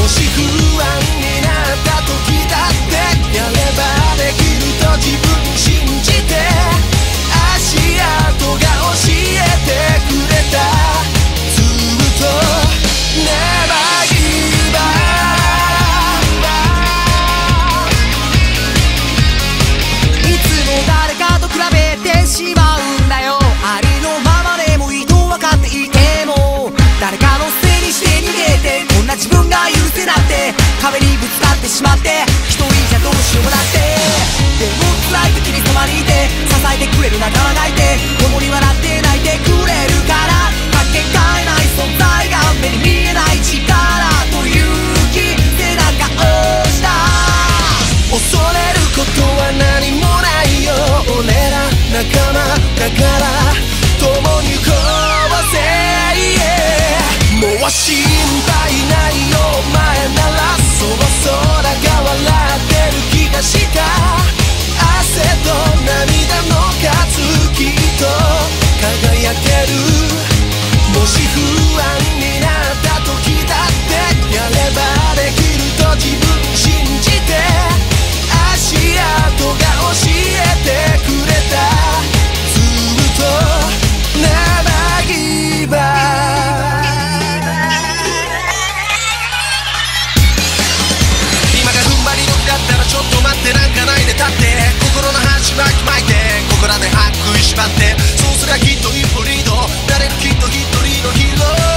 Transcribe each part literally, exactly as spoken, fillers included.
もし不安になった時だってやればできると自分信じて足跡が教えてくれたずっと Never give up いつも誰かと比べてしまうんだよありのままでもいいと分かっていても誰かのせいにして逃げてこんな自分が許せなくて壁にぶつかってしまって一人じゃどうしようもなくてでも辛い時にそばにいて支えてくれる仲間がいて共に笑って泣いてくれるからかけがえない存在が目に見えない力と勇気背中を押した恐れることは何もないよ俺ら仲間だから共に行こうぜ、yeah、もう心配ないよお前ならその空が笑ってる気がした汗と涙の数きっと輝けるもし不安になった時だってやればできると自分信じて足跡が教えてくれたずっと Never give up 今が踏ん張り時だったらちょっと待ってなんかないで立って心の端巻き巻いてここらで歯食いしばってそうすりゃきっと一歩リードなれるきっと一人のヒーロー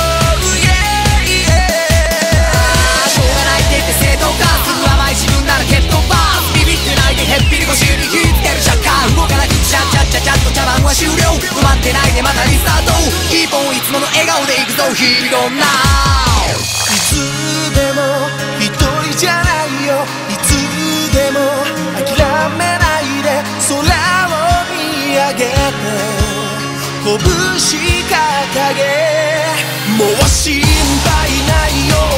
しょうがないって言って正当化する甘い自分なら蹴っ飛ばすビビってないでへっぴり腰に火つけるシャッカー動かなくちゃちゃちゃちゃっと茶番は終了止まってないでまたリスタートキーポンいつもの笑顔でいくぞ日々の Now いつでも一人じゃないよいつでも諦めないで空を見上げて拳掲げもう心配ないよ